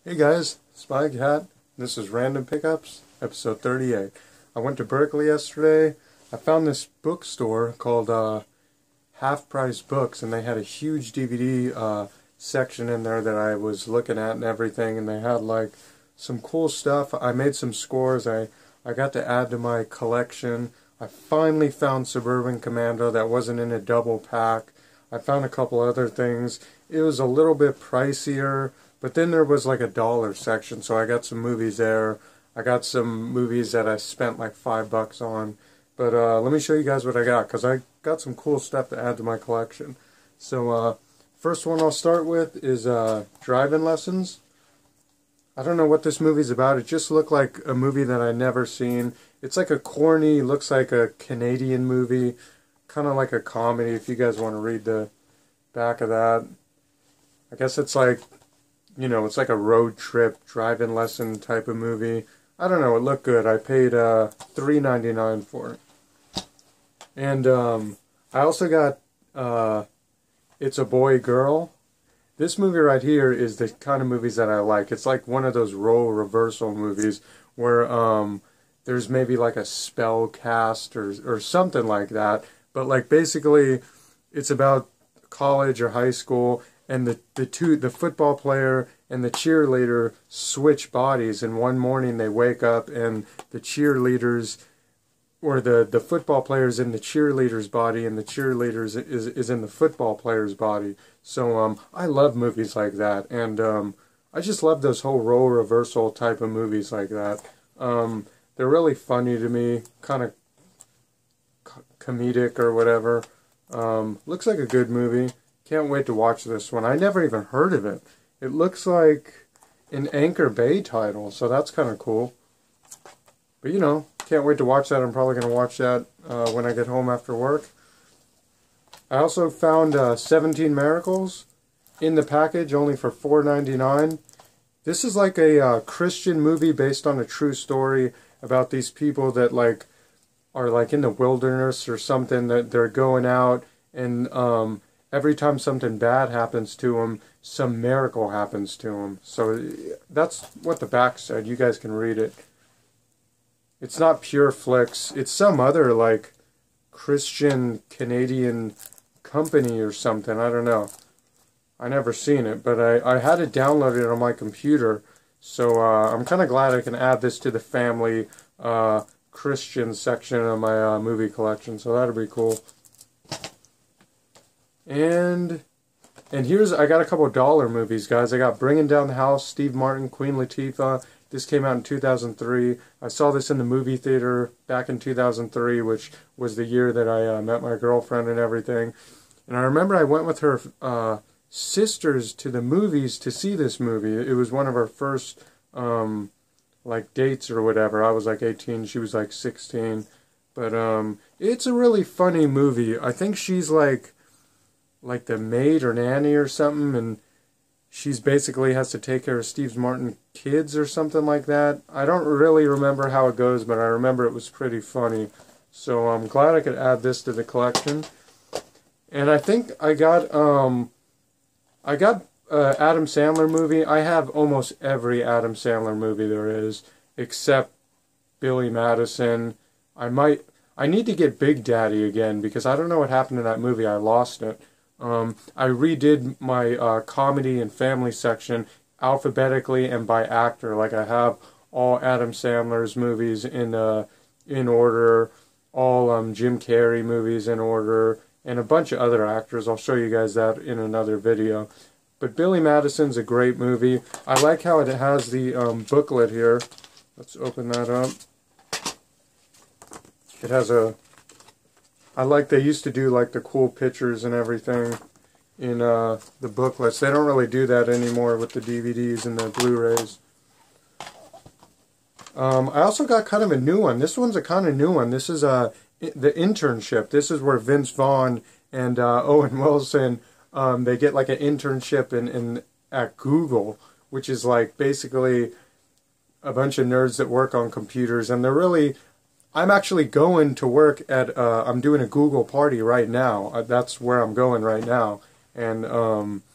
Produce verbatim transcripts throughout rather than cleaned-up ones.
Hey guys, Spy Cat. This is Random Pickups, episode thirty-eight. I went to Berkeley yesterday. I found this bookstore called uh, Half Price Books, and they had a huge D V D uh, section in there that I was looking at and everything, and they had like some cool stuff. I made some scores. I, I got to add to my collection. I finally found Suburban Commando that wasn't in a double pack. I found a couple other things. It was a little bit pricier, but then there was like a dollar section, so I got some movies there. I got some movies that I spent like five bucks on. But uh, let me show you guys what I got, because I got some cool stuff to add to my collection. So uh, first one I'll start with is uh, Driving Lessons. I don't know what this movie's about. It just looked like a movie that I never seen. It's like a corny, looks like a Canadian movie, kind of like a comedy if you guys want to read the back of that. I guess it's like, you know, it's like a road trip, driving lesson type of movie. I don't know, it looked good. I paid uh, three ninety-nine for it. And um, I also got uh, It's a Boy, Girl. This movie right here is the kind of movies that I like. It's like one of those role reversal movies where um, there's maybe like a spell cast or, or something like that. But like basically it's about college or high school, and the, the two, the football player and the cheerleader switch bodies, and one morning they wake up and the cheerleaders, or the, the football player's in the cheerleader's body and the cheerleader's is, is in the football player's body. So um, I love movies like that, and um, I just love those whole role reversal type of movies like that. Um, they're really funny to me, kind of comedic or whatever. Um, looks like a good movie. Can't wait to watch this one. I never even heard of it. It looks like an Anchor Bay title, so that's kind of cool. But you know, can't wait to watch that. I'm probably going to watch that uh, when I get home after work. I also found uh, seventeen Miracles in the package, only for four ninety-nine. This is like a uh, Christian movie based on a true story about these people that like are like in the wilderness or something, that they're going out, and um, every time something bad happens to them, some miracle happens to them. So that's what the back said. You guys can read it. It's not Pure Flix. It's some other like Christian Canadian company or something. I don't know. I never seen it, but I, I had it downloaded on my computer. So uh, I'm kind of glad I can add this to the family uh, Christian section of my uh, movie collection. So that'll be cool. And and here's, I got a couple of dollar movies, guys. I got Bringing Down the House, Steve Martin, Queen Latifah. This came out in two thousand three. I saw this in the movie theater back in two thousand three, which was the year that I uh, met my girlfriend and everything. And I remember I went with her uh, sisters to the movies to see this movie. It was one of our first um, like dates or whatever. I was like eighteen, she was like sixteen. But um, it's a really funny movie. I think she's like like the maid or nanny or something, and she's basically has to take care of Steve Martin's kids or something like that. I don't really remember how it goes, but I remember it was pretty funny. So I'm glad I could add this to the collection. And I think I got um I got uh, Adam Sandler movie. I have almost every Adam Sandler movie there is, except Billy Madison. I might I need to get Big Daddy again, because I don't know what happened to that movie. I lost it. Um, I redid my uh, comedy and family section alphabetically and by actor. Like I have all Adam Sandler's movies in uh, in order, all um, Jim Carrey movies in order, and a bunch of other actors. I'll show you guys that in another video. But Billy Madison's a great movie. I like how it has the um, booklet here. Let's open that up. It has a... I like they used to do like the cool pictures and everything in uh, the booklets. They don't really do that anymore with the D V Ds and the Blu-rays. Um, I also got kind of a new one. This one's a kind of new one. This is uh, The Internship. This is where Vince Vaughn and uh, Owen Wilson, um, they get like an internship in, in at Google, which is like basically a bunch of nerds that work on computers, and they're really... I'm actually going to work at, uh, I'm doing a Google party right now. Uh, that's where I'm going right now. And um,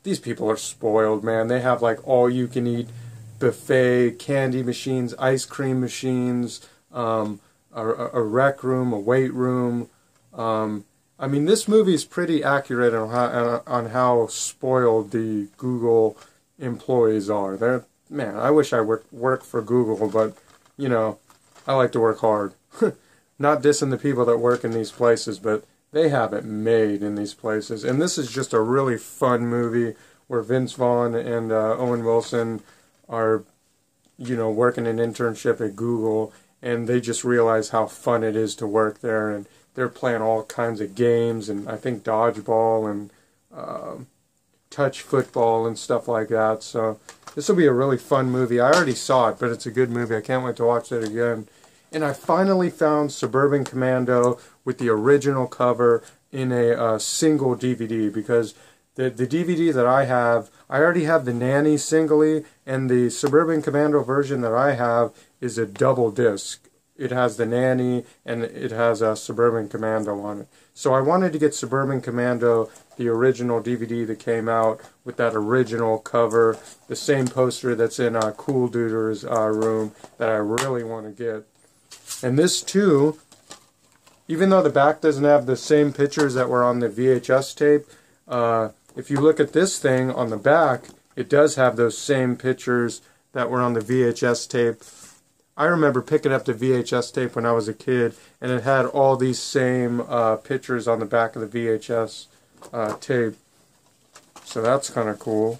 these people are spoiled, man. They have like all-you-can-eat buffet, candy machines, ice cream machines, um, a, a rec room, a weight room. Um, I mean, this movie is pretty accurate on how, on how spoiled the Google employees are. They're, man, I wish I worked worked for Google, but, you know, I like to work hard. Not dissing the people that work in these places, but they have it made in these places. And this is just a really fun movie where Vince Vaughn and uh, Owen Wilson are, you know, working an internship at Google, and they just realize how fun it is to work there, and they're playing all kinds of games, and I think dodgeball and uh, touch football and stuff like that. So this will be a really fun movie. I already saw it, but it's a good movie. I can't wait to watch it again. And I finally found Suburban Commando with the original cover in a uh, single D V D, because the, the D V D that I have, I already have the Nanny singly, and the Suburban Commando version that I have is a double disc. It has the Nanny and it has a Suburban Commando on it. So I wanted to get Suburban Commando, the original D V D that came out with that original cover, the same poster that's in uh, Cool Duder's uh, room that I really want to get. And this too, even though the back doesn't have the same pictures that were on the V H S tape, uh, if you look at this thing on the back, it does have those same pictures that were on the V H S tape. I remember picking up the V H S tape when I was a kid, and it had all these same uh, pictures on the back of the V H S uh, tape. So that's kind of cool.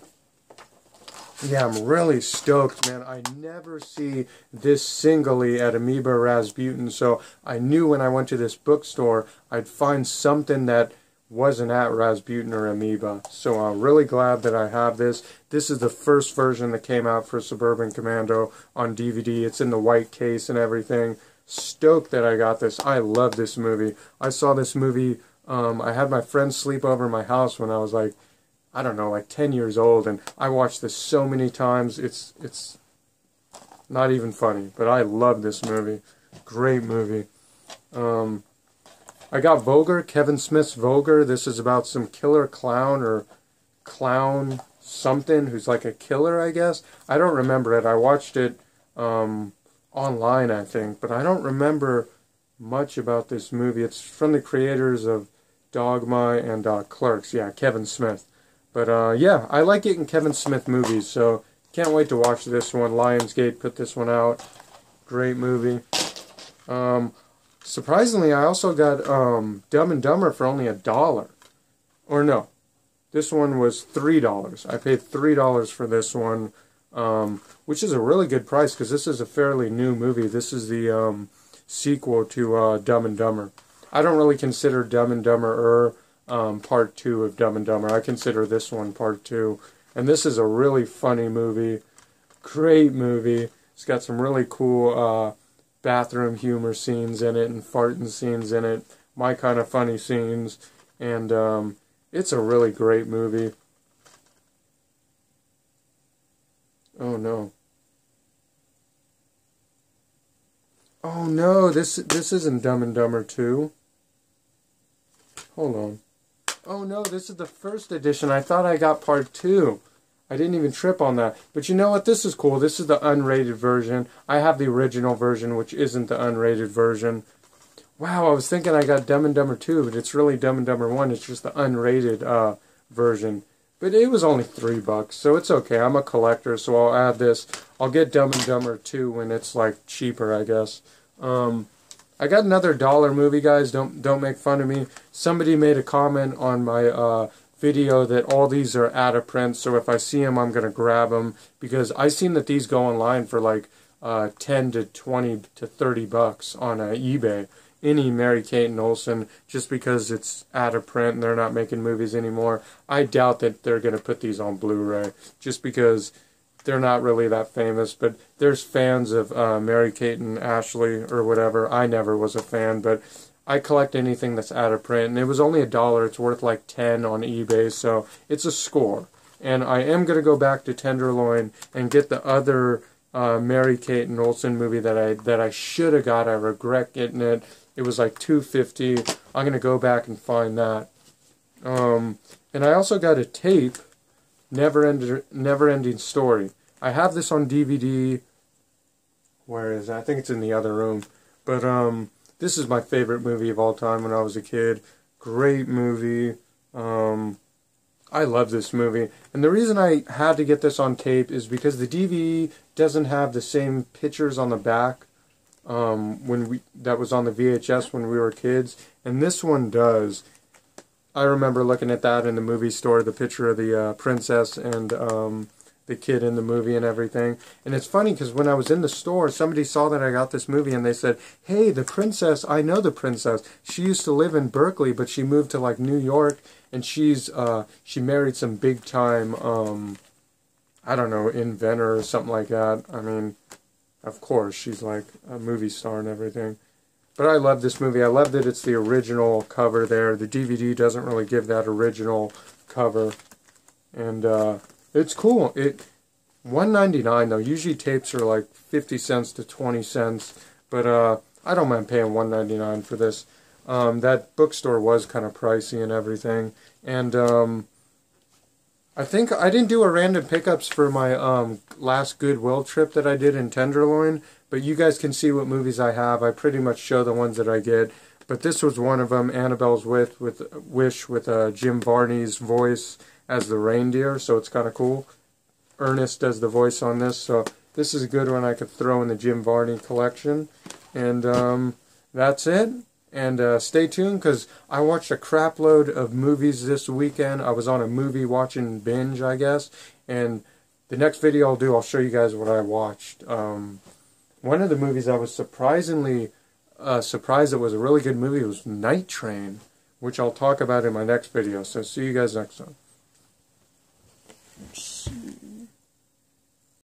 Yeah, I'm really stoked, man. I never see this singly at Amoeba Rasputin, so I knew when I went to this bookstore I'd find something that wasn't at Rasputin or Amoeba. So I'm really glad that I have this. This is the first version that came out for Suburban Commando on D V D. It's in the white case and everything. Stoked that I got this. I love this movie. I saw this movie, um, I had my friends sleep over at my house when I was like, I don't know, like ten years old, and I watched this so many times. It's it's not even funny, but I love this movie. Great movie. Um, I got Voger, Kevin Smith's Voger. This is about some killer clown or clown something who's like a killer, I guess. I don't remember it. I watched it um, online, I think, but I don't remember much about this movie. It's from the creators of Dogma and uh, Clerks. Yeah, Kevin Smith. But uh, yeah, I like getting Kevin Smith movies, so can't wait to watch this one. Lionsgate put this one out. Great movie. Um, surprisingly, I also got um, Dumb and Dumber for only a dollar. Or no, this one was three dollars. I paid three dollars for this one, um, which is a really good price because this is a fairly new movie. This is the um, sequel to uh, Dumb and Dumber. I don't really consider Dumb and Dumber er, Um, part two of Dumb and Dumber. I consider this one part two. And this is a really funny movie. Great movie. It's got some really cool uh, bathroom humor scenes in it and farting scenes in it. My kind of funny scenes. And um, it's a really great movie. Oh no. Oh no, this this isn't Dumb and Dumber two. Hold on. Oh no, this is the first edition. I thought I got part two. I didn't even trip on that. But you know what? This is cool. This is the unrated version. I have the original version, which isn't the unrated version. Wow, I was thinking I got Dumb and Dumber two, but it's really Dumb and Dumber one. It's just the unrated uh, version. But it was only three bucks, so it's okay. I'm a collector, so I'll add this. I'll get Dumb and Dumber two when it's like cheaper, I guess. Um... I got another dollar movie, guys. Don't don't make fun of me. Somebody made a comment on my uh, video that all these are out of print, so if I see them, I'm gonna grab them because I seen that these go online for like uh, ten to twenty to thirty bucks on uh, eBay. Any Mary-Kate and Olsen, just because it's out of print and they're not making movies anymore. I doubt that they're gonna put these on Blu-ray, just because they're not really that famous, but there's fans of uh, Mary-Kate and Ashley or whatever. I never was a fan, but I collect anything that's out of print, and it was only a dollar. It's worth like ten on eBay, so it's a score. And I am going to go back to Tenderloin and get the other uh, Mary-Kate and Olsen movie that I that I should have got. I regret getting it. It was like two fifty. I'm going to go back and find that. Um, and I also got a tape never end, never ending story. I have this on D V D. Where is it? I think it's in the other room. But um, this is my favorite movie of all time when I was a kid. Great movie. Um, I love this movie. And the reason I had to get this on tape is because the D V D doesn't have the same pictures on the back um, when we that was on the V H S when we were kids. And this one does. I remember looking at that in the movie store, the picture of the uh, princess and um, the kid in the movie and everything. And it's funny because when I was in the store, somebody saw that I got this movie and they said, hey, the princess, I know the princess. She used to live in Berkeley, but she moved to like New York, and she's uh, she married some big time, um, I don't know, inventor or something like that. I mean, of course, she's like a movie star and everything. But I love this movie. I love that it's the original cover there. The D V D doesn't really give that original cover. And uh, it's cool. It one ninety-nine though. Usually tapes are like fifty cents to twenty cents. But uh, I don't mind paying one ninety-nine for this. Um, that bookstore was kind of pricey and everything. And um, I think I didn't do a random pickups for my um, last Goodwill trip that I did in Tenderloin. But you guys can see what movies I have. I pretty much show the ones that I get. But this was one of them, Annabelle's with, with Wish, with uh, Jim Varney's voice as the reindeer. So it's kind of cool. Ernest does the voice on this. So this is a good one I could throw in the Jim Varney collection. And um, that's it. And uh, stay tuned because I watched a crap load of movies this weekend. I was on a movie watching binge, I guess. And the next video I'll do, I'll show you guys what I watched. Um... One of the movies I was surprisingly uh, surprised it was a really good movie was Night Train, which I'll talk about in my next video. So see you guys next time.